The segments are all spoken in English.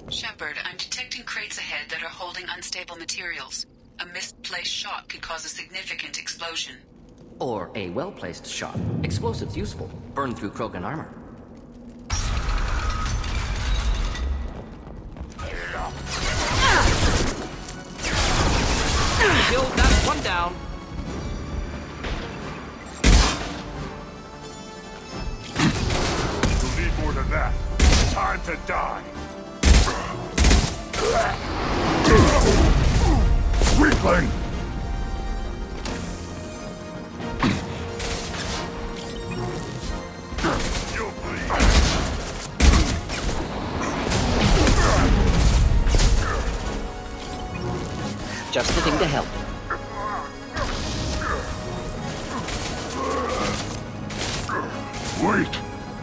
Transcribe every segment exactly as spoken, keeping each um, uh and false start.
Shepard, I'm detecting crates ahead that are holding unstable materials. A misplaced shot could cause a significant explosion. Or a well-placed shot. Explosives useful. Burn through Krogan armor. Kill that one down. You'll need more than that. Time to die. Weakling! You'll bleed. Just the thing to help. Wait!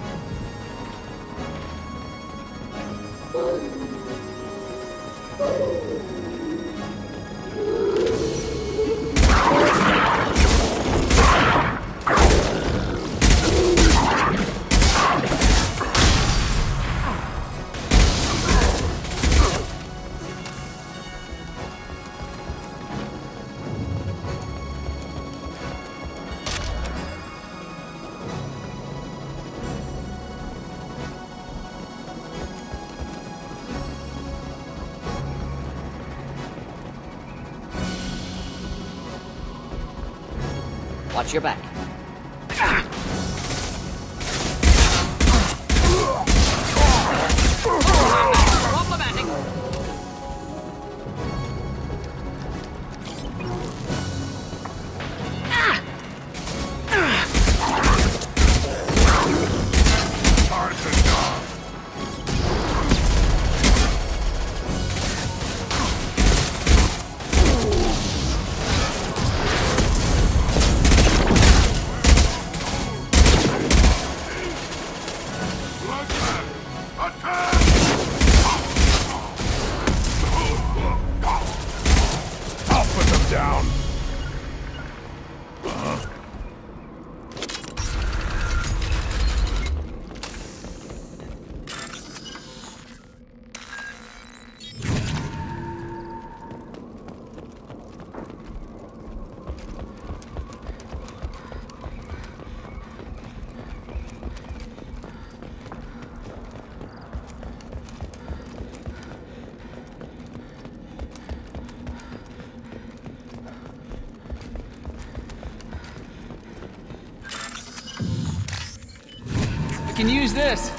Watch your back. Problematic. Time to die. Down. Uh-huh. Can use this.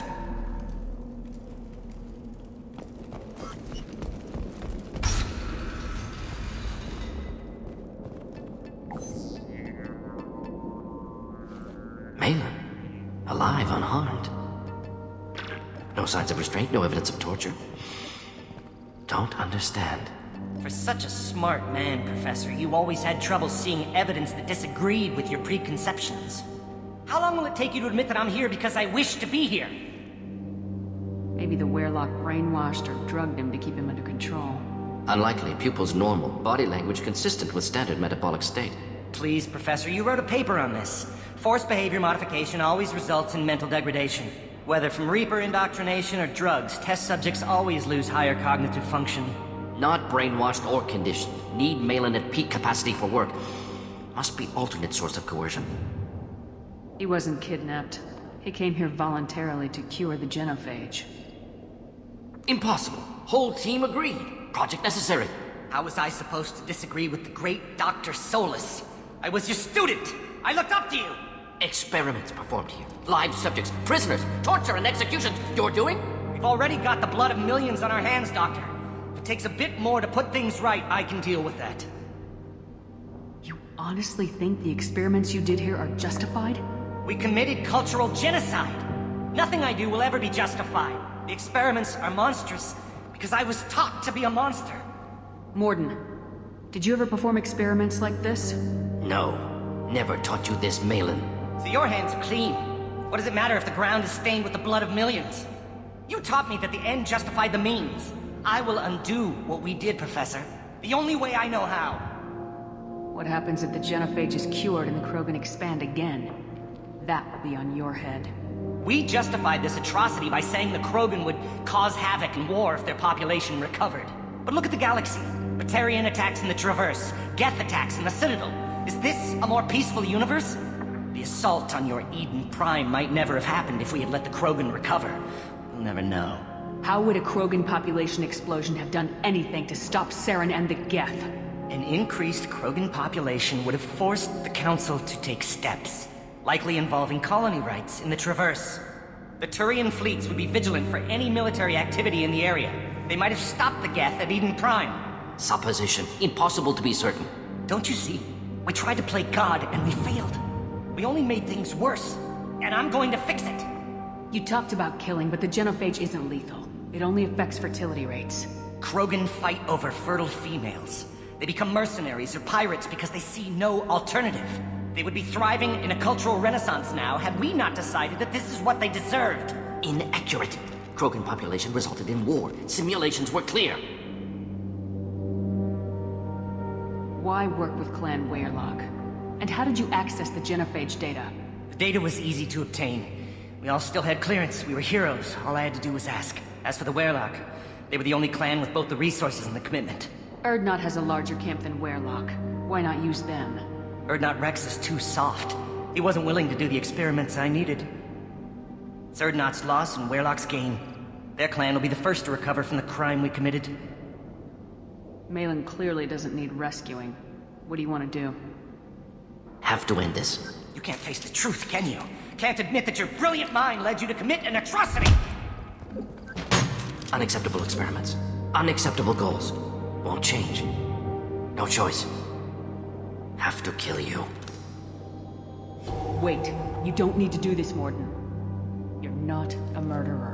Maelon. Alive, unharmed. No signs of restraint, no evidence of torture. Don't understand. For such a smart man, Professor, you always had trouble seeing evidence that disagreed with your preconceptions. How long will it take you to admit that I'm here because I wish to be here? Maybe the Werelock brainwashed or drugged him to keep him under control. Unlikely. Pupil's normal. Body language consistent with standard metabolic state. Please, Professor, you wrote a paper on this. Forced behavior modification always results in mental degradation. Whether from Reaper indoctrination or drugs, test subjects always lose higher cognitive function. Not brainwashed or conditioned. Need Maelon at peak capacity for work. Must be alternate source of coercion. He wasn't kidnapped. He came here voluntarily to cure the genophage. Impossible. Whole team agreed. Project necessary. How was I supposed to disagree with the great Doctor Solus? I was your student! I looked up to you! Experiments performed here. Live subjects, prisoners, torture and executions. You're doing? We've already got the blood of millions on our hands, Doctor. If it takes a bit more to put things right, I can deal with that. You honestly think the experiments you did here are justified? We committed cultural genocide. Nothing I do will ever be justified. The experiments are monstrous because I was taught to be a monster. Morden, did you ever perform experiments like this? No. Never taught you this, Maelon. So your hands are clean. What does it matter if the ground is stained with the blood of millions? You taught me that the end justified the means. I will undo what we did, Professor. The only way I know how. What happens if the genophage is cured and the Krogan expand again? That will be on your head. We justified this atrocity by saying the Krogan would cause havoc and war if their population recovered. But look at the galaxy. Batarian attacks in the Traverse, Geth attacks in the Citadel. Is this a more peaceful universe? The assault on your Eden Prime might never have happened if we had let the Krogan recover. We'll never know. How would a Krogan population explosion have done anything to stop Saren and the Geth? An increased Krogan population would have forced the Council to take steps, likely involving colony rights in the Traverse. The Turian fleets would be vigilant for any military activity in the area. They might have stopped the Geth at Eden Prime. Supposition. Impossible to be certain. Don't you see? We tried to play God and we failed. We only made things worse, and I'm going to fix it. You talked about killing, but the genophage isn't lethal. It only affects fertility rates. Krogan fight over fertile females. They become mercenaries or pirates because they see no alternative. They would be thriving in a cultural renaissance now had we not decided that this is what they deserved. Inaccurate. Krogan population resulted in war. Simulations were clear. Why work with Clan Weyrloc? And how did you access the genophage data? The data was easy to obtain. We all still had clearance. We were heroes. All I had to do was ask. As for the Weyrloc, they were the only clan with both the resources and the commitment. Urdnot has a larger camp than Weyrloc. Why not use them? Urdnot Rex is too soft. He wasn't willing to do the experiments I needed. It's Urdnot's loss and Weyrloc's gain. Their clan will be the first to recover from the crime we committed. Maelon clearly doesn't need rescuing. What do you want to do? Have to end this. You can't face the truth, can you? Can't admit that your brilliant mind led you to commit an atrocity! Unacceptable experiments. Unacceptable goals. Won't change. No choice. Have to kill you. Wait. You don't need to do this, Morden. You're not a murderer.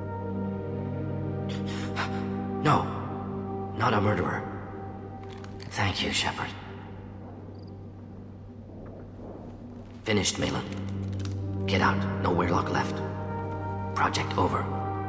No. Not a murderer. Thank you, Shepard. Finished, Maelon. Get out. No Weyrloc left. Project over.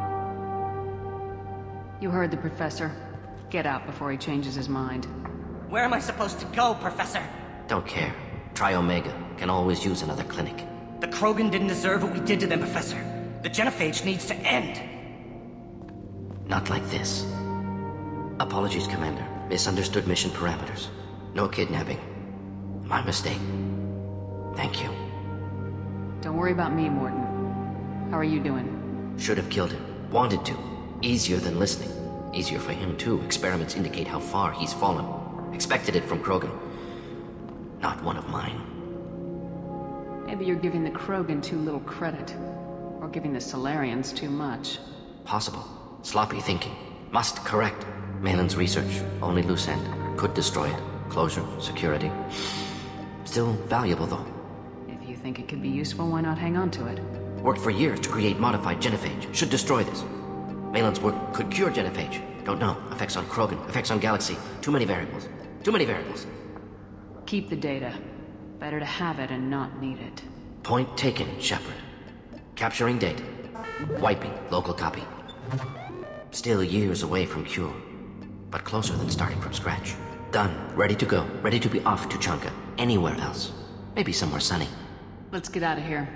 You heard the Professor. Get out before he changes his mind. Where am I supposed to go, Professor? Don't care. Try Omega. Can always use another clinic. The Krogan didn't deserve what we did to them, Professor. The genophage needs to end. Not like this. Apologies, Commander. Misunderstood mission parameters. No kidnapping. My mistake. Thank you. Don't worry about me, Morden. How are you doing? Should have killed him. Wanted to. Easier than listening. Easier for him, too. Experiments indicate how far he's fallen. Expected it from Krogan. Not one of mine. Maybe you're giving the Krogan too little credit. Or giving the Solarians too much. Possible. Sloppy thinking. Must correct. Maelon's research. Only loose end. Could destroy it. Closure. Security. Still valuable, though. If you think it could be useful, why not hang on to it? Worked for years to create modified genophage. Should destroy this. Maelon's work could cure genophage. Don't know. Effects on Krogan. Effects on Galaxy. Too many variables. Too many variables. Keep the data. Better to have it and not need it. Point taken, Shepard. Capturing data. Wiping. Local copy. Still years away from cure. But closer than starting from scratch. Done. Ready to go. Ready to be off to Chanka. Anywhere else. Maybe somewhere sunny. Let's get out of here.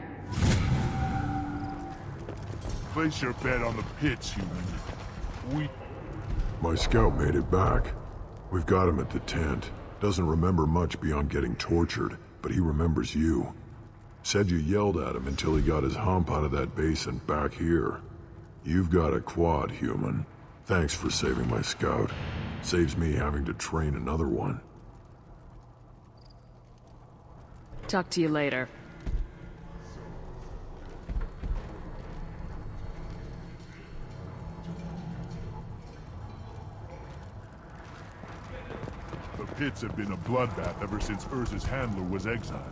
Place your bet on the pits, human. We... My scout made it back. We've got him at the tent. Doesn't remember much beyond getting tortured, but he remembers you. Said you yelled at him until he got his hump out of that basin back here. You've got a quad, human. Thanks for saving my scout. Saves me having to train another one. Talk to you later. The pits have been a bloodbath ever since Urza's handler was exiled.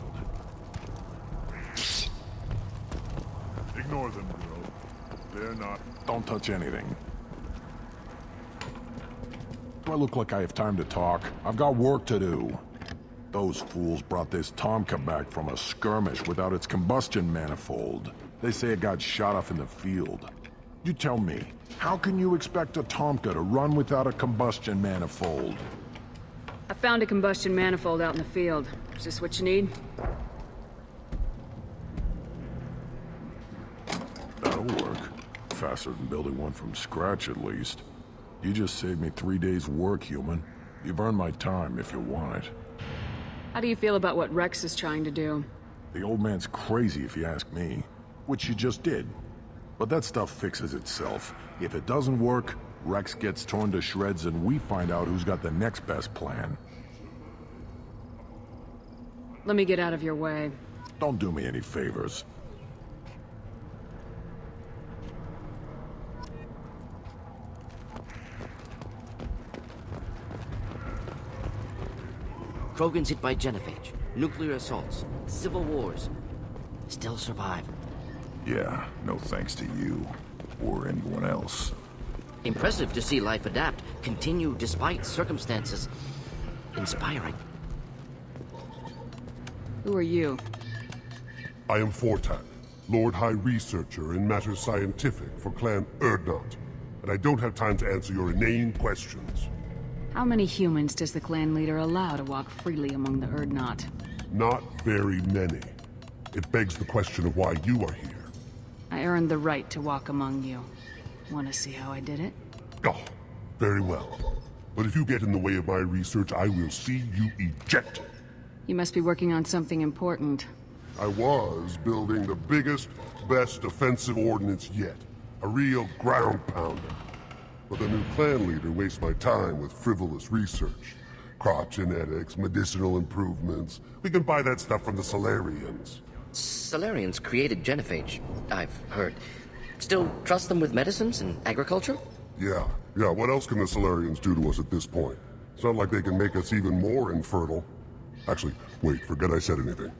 Ignore them, girl. They're not... Don't touch anything. Do I look like I have time to talk? I've got work to do. Those fools brought this Tomka back from a skirmish without its combustion manifold. They say it got shot off in the field. You tell me, how can you expect a Tomka to run without a combustion manifold? I found a combustion manifold out in the field. Is this what you need? faster than building one from scratch, at least. You just saved me three days' work, human. You've earned my time if you want it. How do you feel about what Rex is trying to do? The old man's crazy if you ask me. Which you just did. But that stuff fixes itself. If it doesn't work, Rex gets torn to shreds and we find out who's got the next best plan. Let me get out of your way. Don't do me any favors. Krogan's hit by genophage, nuclear assaults, civil wars. Still survive. Yeah, no thanks to you. Or anyone else. Impressive to see life adapt, continue despite circumstances. Inspiring. Who are you? I am Fortak, Lord High Researcher in matters scientific for Clan Urdnot, and I don't have time to answer your inane questions. How many humans does the clan leader allow to walk freely among the Urdnot? Not very many. It begs the question of why you are here. I earned the right to walk among you. Want to see how I did it? Oh, very well. But if you get in the way of my research, I will see you ejected. You must be working on something important. I was building the biggest, best offensive ordnance yet. A real ground pounder. But the new clan leader wastes my time with frivolous research. Crop genetics, medicinal improvements. We can buy that stuff from the Solarians. Solarians created genophage, I've heard. Still trust them with medicines and agriculture? Yeah, yeah, what else can the Solarians do to us at this point? It's not like they can make us even more infertile. Actually, wait, forget I said anything.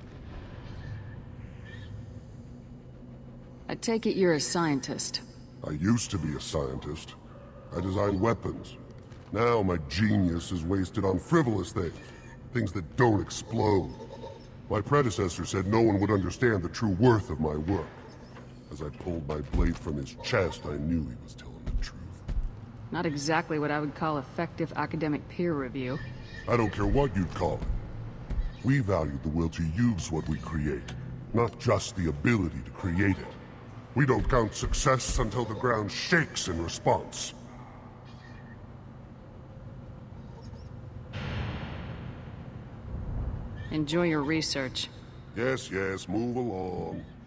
I take it you're a scientist. I used to be a scientist. I designed weapons. Now my genius is wasted on frivolous things. Things that don't explode. My predecessor said no one would understand the true worth of my work. As I pulled my blade from his chest, I knew he was telling the truth. Not exactly what I would call effective academic peer review. I don't care what you'd call it. We value the will to use what we create, not just the ability to create it. We don't count success until the ground shakes in response. Enjoy your research. Yes, yes, move along.